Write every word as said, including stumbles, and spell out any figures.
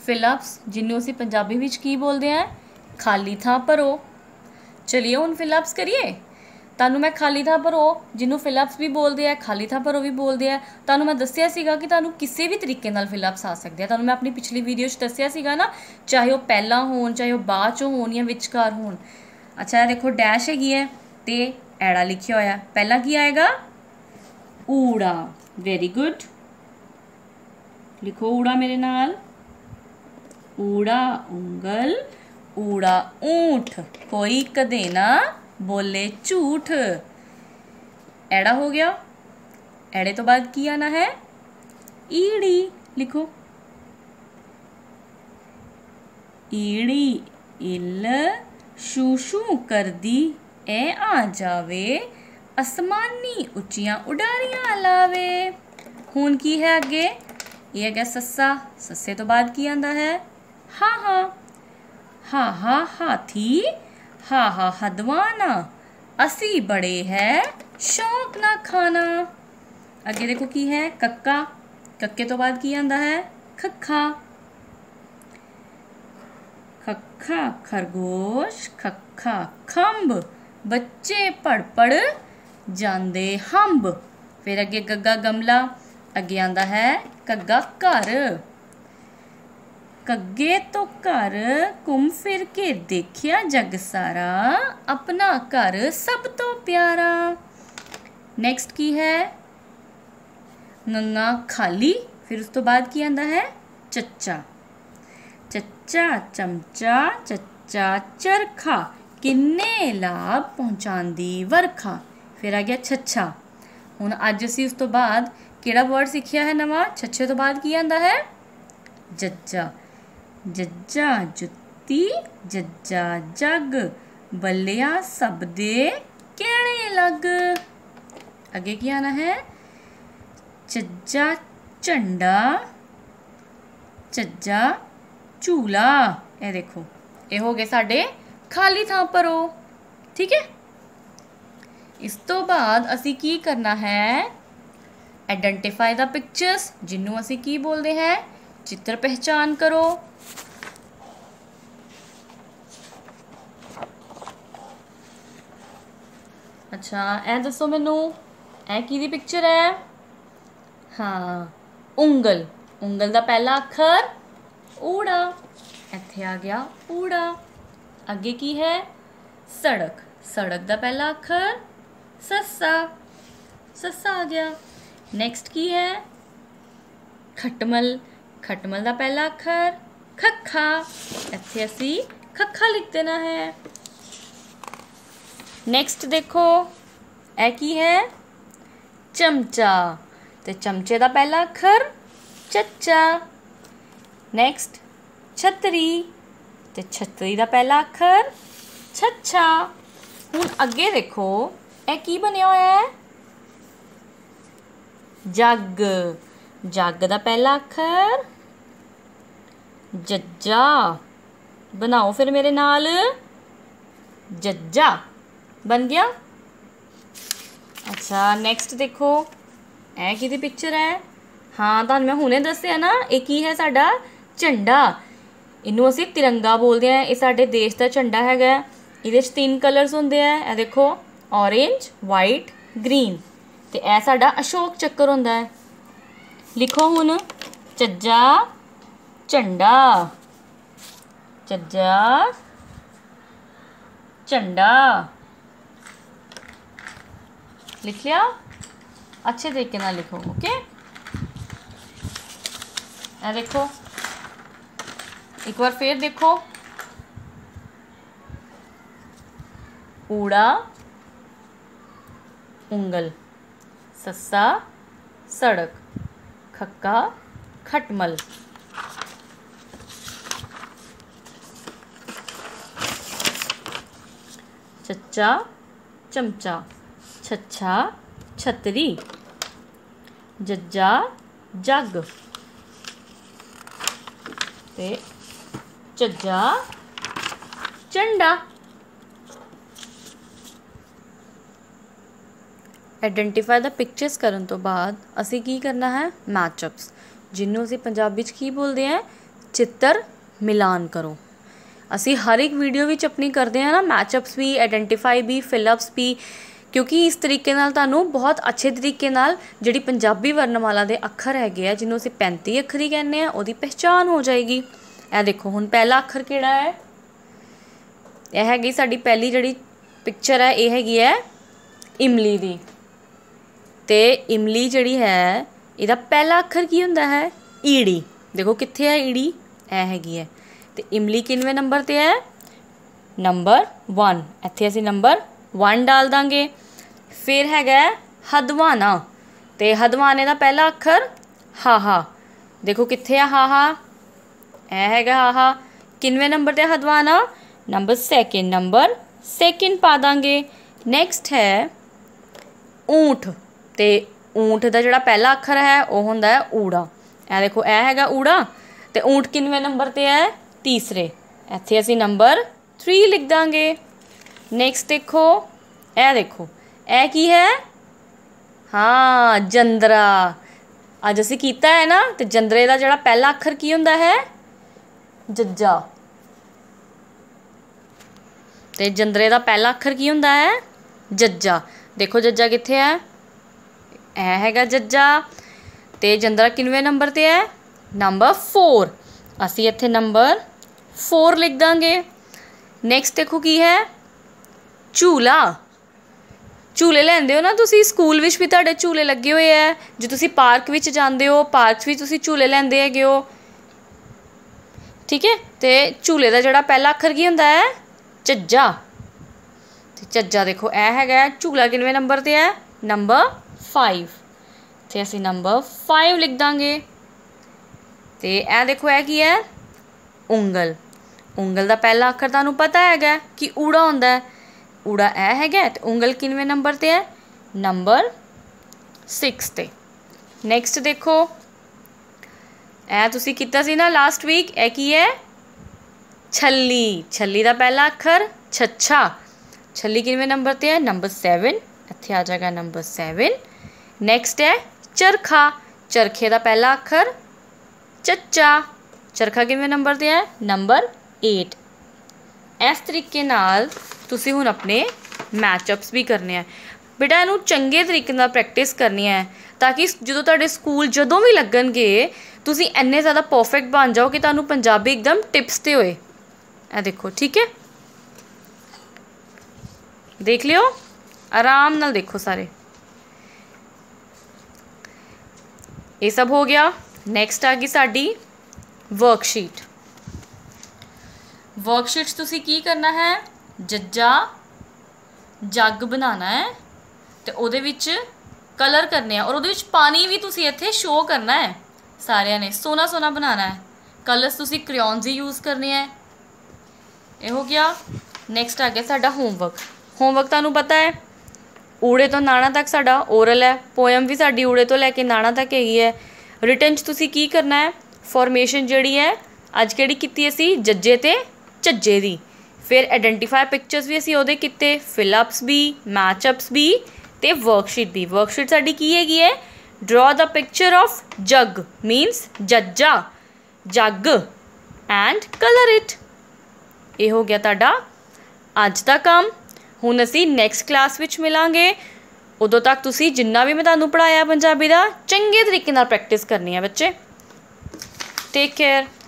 ਫਿਲਅਪਸ ਜਿਹਨੂੰ ਅਸੀਂ ਪੰਜਾਬੀ ਵਿੱਚ ਕੀ ਬੋਲਦੇ ਹਾਂ, ਖਾਲੀ ਥਾਂ ਭਰੋ। ਚਲਿਏ ਹੁਣ ਫਿਲਅਪਸ ਕਰੀਏ। ਤੁਹਾਨੂੰ ਮੈਂ ਖਾਲੀ ਥਾਂ ਭਰੋ ਜਿਹਨੂੰ ਫਿਲਅਪਸ ਵੀ ਬੋਲਦੇ ਆ, ਖਾਲੀ ਥਾਂ ਭਰੋ ਵੀ ਬੋਲਦੇ ਆ। ਤੁਹਾਨੂੰ ਮੈਂ ਦੱਸਿਆ ਸੀਗਾ ਕਿ ਤੁਹਾਨੂੰ ਕਿਸੇ ਵੀ ਤਰੀਕੇ ਨਾਲ ਫਿਲਅਪਸ ਆ ਸਕਦੇ ਆ। ਤੁਹਾਨੂੰ ਮੈਂ ਆਪਣੀ ਪਿਛਲੀ ਵੀਡੀਓ 'ਚ ਦੱਸਿਆ ਸੀਗਾ ਨਾ, ਚਾਹੇ ਉਹ ਪਹਿਲਾਂ ਹੋਣ, ਚਾਹੇ ਉਹ ਬਾਅਦ 'ਚੋਂ ਹੋਣ ਜਾਂ ਵਿਚਕਾਰ ਹੋਣ। ਅੱਛਾ, ਇਹ ਦੇਖੋ ਡੈਸ਼ ਹੈਗੀ ਹੈ ਅਤੇ ਐੜਾ ਲਿਖਿਆ ਹੋਇਆ। ਪਹਿਲਾਂ ਕੀ ਆਏਗਾ? ਊੜਾ। Very good. ਲਿਖੋ ਊੜਾ ਮੇਰੇ ਨਾਲ। ਊੜਾ ਉਂਗਲ, ਊੜਾ ਊਂਠ, ਕੋਈ ਕਦੇ ਨਾ ਬੋਲੇ ਝੂਠ। ਐੜਾ ਹੋ ਗਿਆ। ਐੜੇ ਤੋਂ ਬਾਅਦ ਕੀ ਆਣਾ ਹੈ? ਈੜੀ। ਲਿਖੋ ਈੜੀ ਇੱਲ ਸ਼ੂ ਸ਼ੂ ਕਰਦੀ, ਐ ਆ ਜਾਵੇ ਅਸਮਾਨੀ ਉੱਚੀਆਂ ਉਡਾਰੀਆਂ ਲਾਵੇ। ਹੁਣ ਕੀ ਹੈ ਅੱਗੇ? ਇਹ ਹੈਗਾ ਸੱਸਾ। ਸੱਸੇ ਤੋਂ ਬਾਅਦ ਕੀ ਆਉਂਦਾ ਹੈ? ਹਾ ਹਾ। ਹਾ ਹਾ ਹਾਥੀ, ਹਾ ਹਾ ਹਦਵਾਨਾ, ਅਸੀਂ ਬੜੇ ਹੈ ਸ਼ੌਕ ਨਾ ਖਾਣਾ। ਅੱਗੇ ਦੇਖੋ ਕੀ ਹੈ? ਕੱਕਾ। ਕੱਕੇ ਤੋਂ ਬਾਅਦ ਕੀ ਆਉਂਦਾ ਹੈ? ਖੱਖਾ। ਖੱਖਾ ਖਰਗੋਸ਼, ਖੱਖਾ ਖੰਭ, ਬੱਚੇ ਪੜ ਪੜ ਜਾਂਦੇ ਹੰਬ। ਫਿਰ ਅੱਗੇ ਗੱਗਾ ਗਮਲਾ। ਅੱਗੇ ਆਉਂਦਾ ਹੈ ਘੱਗਾ ਘਰ। ਕੱਗੇ ਤੋਂ ਘਰ ਘੁੰਮ ਫਿਰ ਕੇ ਦੇਖਿਆ ਜੱਗ ਸਾਰਾ, ਆਪਣਾ ਘਰ ਸਭ ਤੋਂ ਪਿਆਰਾ। ਨੈਕਸਟ ਕੀ ਹੈ? ਨੰਗਾ ਖਾਲੀ। ਫਿਰ ਉਸ ਤੋਂ ਬਾਅਦ ਕੀ ਆਉਂਦਾ ਹੈ? ਚੱਚਾ। ਚੱਚਾ ਚਮਚਾ, ਚੱਚਾ ਚਰਖਾ, ਕਿੰਨੇ ਲਾਭ ਪਹੁੰਚਾਉਂਦੀ ਵਰਖਾ। ਫਿਰ ਆ ਗਿਆ ਛੱਛਾ। ਹੁਣ ਅੱਜ ਅਸੀਂ ਉਸ ਤੋਂ ਬਾਅਦ ਕਿਹੜਾ ਵਰਡ ਸਿੱਖਿਆ ਹੈ ਨਵਾਂ? ਛੱਛੇ ਤੋਂ ਬਾਅਦ ਕੀ ਆਉਂਦਾ ਹੈ? ਜੱਜਾ। ਜੱਜਾ ਜੁੱਤੀ, ਜੱਜਾ ਜੱਗ, ਬੱਲਿਆ ਸਭ ਦੇ ਕਹਿਣੇ ਲੱਗ। ਅੱਗੇ ਕੀ ਆਣਾ ਹੈ? ਚੱਜਾ ਝੰਡਾ, ਚੱਜਾ ਝੂਲਾ। ਇਹ ਦੇਖੋ, ਇਹ ਹੋ ਗਏ ਸਾਡੇ ਖਾਲੀ ਥਾਂ ਭਰੋ। ਠੀਕ ਹੈ। ਇਸ ਤੋਂ ਬਾਅਦ ਅਸੀਂ ਕੀ ਕਰਨਾ ਹੈ? ਆਈਡੈਂਟੀਫਾਈ ਦਾ ਪਿਕਚਰਸ, ਜਿਹਨੂੰ ਅਸੀਂ ਕੀ ਬੋਲਦੇ ਹੈ? ਚਿੱਤਰ ਪਹਿਚਾਨ ਕਰੋ। ਅੱਛਾ, ਇਹ ਦੱਸੋ ਮੈਨੂੰ, ਇਹ ਕਿਹਦੀ ਪਿਕਚਰ ਹੈ? ਹਾਂ, ਉਂਗਲ। ਉਂਗਲ ਦਾ ਪਹਿਲਾ ਅੱਖਰ ਊੜਾ। ਇੱਥੇ ਆ ਗਿਆ ਊੜਾ। ਅੱਗੇ ਕੀ ਹੈ? ਸੜਕ। ਸੜਕ ਦਾ ਪਹਿਲਾ ਅੱਖਰ ਸੱਸਾ। ਸੱਸਾ ਆ ਗਿਆ। ਨੈਕਸਟ ਕੀ ਹੈ? ਖਟਮਲ। ਖਟਮਲ ਦਾ ਪਹਿਲਾ ਅੱਖਰ ਖੱਖਾ। ਇੱਥੇ ਅਸੀਂ ਖੱਖਾ ਲਿਖ ਦੇਣਾ ਹੈ। ਨੈਕਸਟ ਦੇਖੋ, ਇਹ ਕੀ ਹੈ? ਚਮਚਾ। ਤੇ ਚਮਚੇ ਦਾ ਪਹਿਲਾ ਅੱਖਰ ਚੱਚਾ। ਨੈਕਸਟ ਛਤਰੀ। ਤੇ ਛਤਰੀ ਦਾ ਪਹਿਲਾ ਅੱਖਰ ਛੱਛਾ। ਹੁਣ ਅੱਗੇ ਦੇਖੋ, ਇਹ ਕੀ ਬਣਿਆ ਹੋਇਆ ਹੈ? ਜੱਗ। ਜੱਗ ਦਾ ਪਹਿਲਾ ਅੱਖਰ ਜੱਜਾ। ਬਣਾਓ ਫਿਰ ਮੇਰੇ ਨਾਲ। ਜੱਜਾ ਬਣ ਗਿਆ। ਅੱਛਾ, ਨੈਕਸਟ ਦੇਖੋ, ਇਹ ਕਿਹਦੀ ਪਿਕਚਰ ਹੈ? ਹਾਂ, ਤੁਹਾਨੂੰ ਮੈਂ ਹੁਣੇ ਦੱਸਿਆ ਨਾ, ਇਹ ਕੀ ਹੈ? ਸਾਡਾ ਝੰਡਾ। ਇਹਨੂੰ ਅਸੀਂ ਤਿਰੰਗਾ ਬੋਲਦੇ ਹਾਂ। ਇਹ ਸਾਡੇ ਦੇਸ਼ ਦਾ ਝੰਡਾ ਹੈਗਾ। ਇਹਦੇ 'ਚ ਤਿੰਨ ਕਲਰਸ ਹੁੰਦੇ ਆ। ਇਹ ਦੇਖੋ, ਔਰੇਂਜ, ਵਾਈਟ, ਗ੍ਰੀਨ। ਤੇ ਇਹ ਸਾਡਾ ਅਸ਼ੋਕ ਚੱਕਰ ਹੁੰਦਾ ਹੈ। ਲਿਖੋ ਹੁਣ ਚੱਜਾ ਝੰਡਾ। ਚੱਜਾ ਝੰਡਾ। ਲਿਖ ਲਿਆ? अच्छे तरीके ना लिखो। ओके, ਇਹ देखो, एक बार फिर देखो। ऊड़ा उंगल, सस्सा सड़क, खक्का खटमल, चच्चा चमचा, छच्छा छतरी, जज्जा जग ते झज्जा झंडा। आइडेंटिफाई द पिक्चर्स करन तो बाद असी की करना है मैचअप्स, जिन्हों असी पंजाबी च की बोलते हैं चित्र मिलान करो। ਅਸੀਂ हर एक वीडियो ਵਿੱਚ अपनी करते हैं ना मैचअप्स भी, आइडेंटिफाई भी, फिलअप्स भी, क्योंकि इस तरीके ਨਾਲ ਤੁਹਾਨੂੰ बहुत अच्छे तरीके ਨਾਲ ਜਿਹੜੀ ਪੰਜਾਬੀ ਵਰਨਮਾਲਾ ਦੇ ਅੱਖਰ ਹੈਗੇ ਆ ਜਿਹਨੂੰ ਅਸੀਂ पैंती ਅੱਖਰੀ ਕਹਿੰਦੇ ਆ ਉਹਦੀ ਪਹਿਚਾਣ ਹੋ ਜਾਏਗੀ। ਇਹ ਦੇਖੋ ਹੁਣ ਪਹਿਲਾ ਅੱਖਰ ਕਿਹੜਾ ਹੈ? ਇਹ ਹੈਗੀ ਸਾਡੀ ਪਹਿਲੀ ਜਿਹੜੀ ਪਿਕਚਰ ਹੈ, ਇਹ ਹੈਗੀ ਹੈ ਇਮਲੀ ਦੀ। ਤੇ ਇਮਲੀ ਜਿਹੜੀ ਹੈ ਇਹਦਾ ਪਹਿਲਾ ਅੱਖਰ ਕੀ ਹੁੰਦਾ ਹੈ? ਈੜੀ। ਦੇਖੋ ਕਿੱਥੇ ਹੈ ਈੜੀ? ਇਹ ਹੈਗੀ ਹੈ। ਤੇ ਇਮਲੀ ਕਿੰਨਵੇਂ ਨੰਬਰ 'ਤੇ ਹੈ? Number one. ਇੱਥੇ ਅਸੀਂ ਨੰਬਰ वन डाल ਦਾਂਗੇ। ਫਿਰ ਹੈਗਾ ਹਦਵਾਣਾ। ਤੇ ਹਦਵਾਣੇ ਦਾ ਪਹਿਲਾ ਅੱਖਰ ਹਾਹਾ। ਦੇਖੋ ਕਿੱਥੇ ਆ ਹਾਹਾ? ਇਹ ਹੈਗਾ ਹਾਹਾ। ਕਿੰਨਵੇਂ ਨੰਬਰ 'ਤੇ ਹਦਵਾਣਾ? Number second. ਨੰਬਰ ਸੈਕਿੰਡ ਪਾ ਦਾਂਗੇ। ਨੈਕਸਟ ਹੈ ਊਂਠ। ਤੇ ਊਂਠ ਦਾ ਜਿਹੜਾ ਪਹਿਲਾ ਅੱਖਰ ਹੈ ਉਹ ਹੁੰਦਾ ਹੈ ਊੜਾ। ਇਹ ਦੇਖੋ ਇਹ ਹੈਗਾ ਊੜਾ। ਤੇ ਊਂਠ ਕਿੰਨਵੇਂ ਨੰਬਰ 'ਤੇ ਹੈ? तीसरे। ਇੱਥੇ ਅਸੀਂ ਨੰਬਰ थ्री ਲਿਖ ਦਾਂਗੇ। ਨੈਕਸਟ ਦੇਖੋ, ਇਹ ਦੇਖੋ ਇਹ ਕੀ ਹੈ? ਹਾਂ ਜੰਦਰਾ। ਅੱਜ ਅਸੀਂ ਕੀਤਾ ਹੈ ਨਾ। ਤੇ ਜੰਦਰੇ ਦਾ ਜਿਹੜਾ ਪਹਿਲਾ ਅੱਖਰ ਕੀ ਹੁੰਦਾ ਹੈ? ਜੱਜਾ। ਤੇ ਜੰਦਰੇ ਦਾ ਪਹਿਲਾ ਅੱਖਰ ਕੀ ਹੁੰਦਾ ਹੈ? ਜੱਜਾ। ਦੇਖੋ ਜੱਜਾ ਕਿੱਥੇ ਹੈ? ਇਹ ਹੈਗਾ ਜੱਜਾ। ਤੇ ਜੰਦਰਾ ਕਿੰਨਵੇਂ ਨੰਬਰ 'ਤੇ ਹੈ? Number four. ਅਸੀਂ ਇੱਥੇ ਨੰਬਰ फोर ਲਿਖ ਦਾਂਗੇ। ਨੈਕਸਟ ਦੇਖੋ ਕੀ ਹੈ? ਝੂਲਾ। ਝੂਲੇ ਲੈਂਦੇ ਹੋ ਨਾ ਤੁਸੀਂ, ਸਕੂਲ ਵਿੱਚ ਵੀ ਤੁਹਾਡੇ ਝੂਲੇ ਲੱਗੇ ਹੋਏ ਹੈ। ਜੇ ਤੁਸੀਂ ਪਾਰਕ ਵਿੱਚ ਜਾਂਦੇ ਹੋ, ਪਾਰਕ ਵਿੱਚ ਤੁਸੀਂ ਝੂਲੇ ਲੈਂਦੇ ਹੈਗੇ ਹੋ, ਠੀਕ ਹੈ। ਤੇ ਝੂਲੇ ਦਾ ਜਿਹੜਾ ਪਹਿਲਾ ਅੱਖਰ ਕੀ ਹੁੰਦਾ ਹੈ? ਝੱਜਾ। ਤੇ ਝੱਜਾ ਦੇਖੋ ਇਹ ਹੈਗਾ। ਝੂਲਾ ਕਿੰਨਵੇਂ ਨੰਬਰ 'ਤੇ ਹੈ? Number five. ਤੇ ਅਸੀਂ ਨੰਬਰ फाइव ਲਿਖ ਦਾਂਗੇ। ਤੇ ਇਹ ਦੇਖੋ ਇਹ ਕੀ ਹੈ? ਉਂਗਲ। ਉਂਗਲ ਦਾ ਪਹਿਲਾ ਅੱਖਰ ਤੁਹਾਨੂੰ ਪਤਾ ਹੈਗਾ ਕਿ ਊੜਾ ਹੁੰਦਾ ਹੈ। ਊੜਾ ਇਹ ਹੈਗਾ। ਤੇ ਉਂਗਲ ਕਿੰਨਵੇਂ ਨੰਬਰ 'ਤੇ ਹੈ? ਨੰਬਰ सिक्स 'ਤੇ। ਨੈਕਸਟ ਦੇਖੋ, ਇਹ ਤੁਸੀਂ ਕੀਤਾ ਸੀ ਨਾ ਲਾਸਟ ਵੀਕ। ਇਹ ਕੀ ਹੈ? ਛੱਲੀ। ਛੱਲੀ ਦਾ ਪਹਿਲਾ ਅੱਖਰ ਛੱਛਾ। ਛੱਲੀ ਕਿੰਨਵੇਂ ਨੰਬਰ 'ਤੇ ਹੈ? Number seven. ਇੱਥੇ ਆ ਜਾਏਗਾ ਨੰਬਰ ਸੈवन। ਨੈਕਸਟ ਹੈ ਚਰਖਾ। ਚਰਖੇ ਦਾ ਪਹਿਲਾ ਅੱਖਰ ਚੱਚਾ। ਚਰਖਾ ਕਿੰਨਵੇਂ ਨੰਬਰ 'ਤੇ ਹੈ? Number eight. ਇਸ ਤਰੀਕੇ ਨਾਲ ਤੁਸੀਂ ਹੁਣ ਆਪਣੇ ਮੈਚਅਪਸ ਵੀ ਕਰਨੇ ਆ। ਬੇਟਾ ਇਹਨੂੰ ਚੰਗੇ ਤਰੀਕੇ ਨਾਲ ਪ੍ਰੈਕਟਿਸ ਕਰਨੀ ਹੈ ਤਾਂ ਕਿ ਜਦੋਂ ਤੁਹਾਡੇ ਸਕੂਲ ਜਦੋਂ ਵੀ ਲੱਗਣਗੇ ਤੁਸੀਂ ਇੰਨੇ ਜ਼ਿਆਦਾ ਪਰਫੈਕਟ ਬਣ ਜਾਓ ਕਿ ਤੁਹਾਨੂੰ ਪੰਜਾਬੀ ਇੱਕਦਮ ਟਿਪਸ 'ਤੇ ਹੋਏ। ਇਹ ਦੇਖੋ ਠੀਕ ਹੈ, ਦੇਖ ਲਿਓ ਆਰਾਮ ਨਾਲ ਦੇਖੋ ਸਾਰੇ। ਇਹ ਸਭ ਹੋ ਗਿਆ। ਨੈਕਸਟ ਆ ਗਈ ਸਾਡੀ ਵਰਕਸ਼ੀਟ। ਵਰਕਸ਼ੀਟ 'ਚ ਤੁਸੀਂ ਕੀ ਕਰਨਾ ਹੈ? ਜੱਜਾ ਜੱਗ ਬਣਾਉਣਾ ਹੈ ਤੇ ਉਹਦੇ ਵਿੱਚ ਕਲਰ ਕਰਨੇ ਆ ਔਰ ਉਹਦੇ ਵਿੱਚ ਪਾਣੀ ਵੀ ਤੁਸੀਂ ਇੱਥੇ ਸ਼ੋ ਕਰਨਾ ਹੈ। ਸਾਰਿਆਂ ਨੇ ਸੋਹਣਾ ਸੋਹਣਾ ਬਣਾਉਣਾ ਹੈ। ਕਲਰਸ ਤੁਸੀਂ ਕ੍ਰਿਓਨਸ ਹੀ ਯੂਜ਼ ਕਰਨੇ ਹੈ। ਇਹ ਹੋ ਗਿਆ। ਨੈਕਸਟ ਆ ਗਿਆ ਸਾਡਾ ਹੋਮਵਰਕ। ਹੋਮਵਰਕ ਤੁਹਾਨੂੰ ਪਤਾ ਹੈ ਊੜੇ ਤੋਂ ਨਾਣਾ ਤੱਕ ਸਾਡਾ ਓਰਲ ਹੈ। ਪੋਇਮ ਵੀ ਸਾਡੀ ਊੜੇ ਤੋਂ ਲੈ ਕੇ ਨਾਣਾ ਤੱਕ ਹੈਗੀ ਹੈ। ਰਿਟਨ 'ਚ ਤੁਸੀਂ ਕੀ ਕਰਨਾ ਹੈ? ਫੋਰਮੇਸ਼ਨ ਜਿਹੜੀ ਹੈ ਅੱਜ ਕਿਹੜੀ ਕੀਤੀ ਅਸੀਂ? ਜੱਜੇ ਤੇ ਝੱਜੇ ਦੀ। ਫਿਰ ਆਈਡੈਂਟੀਫਾਈ ਪਿਕਚਰਸ ਵੀ ਅਸੀਂ ਉਹਦੇ ਕੀਤੇ, ਫਿਲਅਪਸ ਵੀ, ਮੈਚਅਪਸ ਵੀ ਤੇ ਵਰਕਸ਼ੀਟ ਵੀ। ਵਰਕਸ਼ੀਟ ਸਾਡੀ ਕੀ ਹੈਗੀ ਹੈ? ਡਰਾ ਦਾ ਪਿਕਚਰ ਆਫ ਜੱਗ ਮੀਨਸ ਜੱਜਾ ਜੱਗ ਐਂਡ ਕਲਰ ਇਟ। ਇਹ ਹੋ ਗਿਆ ਤੁਹਾਡਾ ਅੱਜ ਦਾ ਕੰਮ। ਹੁਣ ਅਸੀਂ ਨੈਕਸਟ ਕਲਾਸ ਵਿੱਚ ਮਿਲਾਂਗੇ। ਉਦੋਂ ਤੱਕ ਤੁਸੀਂ ਜਿੰਨਾ ਵੀ ਮੈਂ ਤੁਹਾਨੂੰ ਪੜ੍ਹਾਇਆ ਪੰਜਾਬੀ ਦਾ ਚੰਗੇ ਤਰੀਕੇ ਨਾਲ ਪ੍ਰੈਕਟਿਸ ਕਰਨੀ ਹੈ ਬੱਚੇ। Take care.